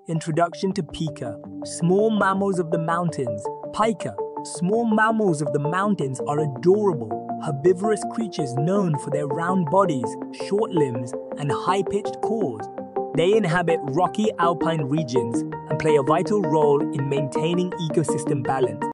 Introduction to Pika. Small mammals of the mountains. Pika. Small mammals of the mountains are adorable, herbivorous creatures known for their round bodies, short limbs, and high-pitched calls. They inhabit rocky alpine regions and play a vital role in maintaining ecosystem balance.